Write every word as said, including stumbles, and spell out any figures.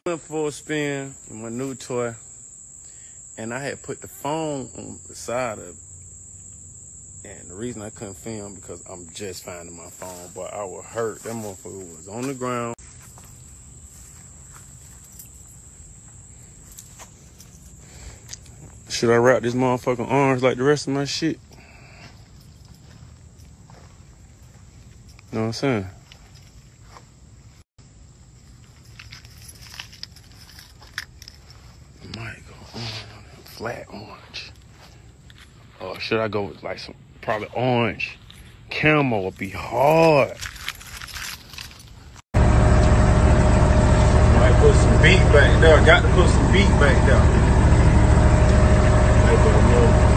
Went for a spin with my new toy, and I had put the phone on the side of it. And the reason I couldn't film because I'm just finding my phone, but I was hurt. That motherfucker was on the ground. Should I wrap this motherfucking arms like the rest of my shit? Know what I'm saying? Might go on flat orange. Or should I go with like some probably orange? Camel would be hard. Might put some beat back there. Got to put some beat back there. Might go a little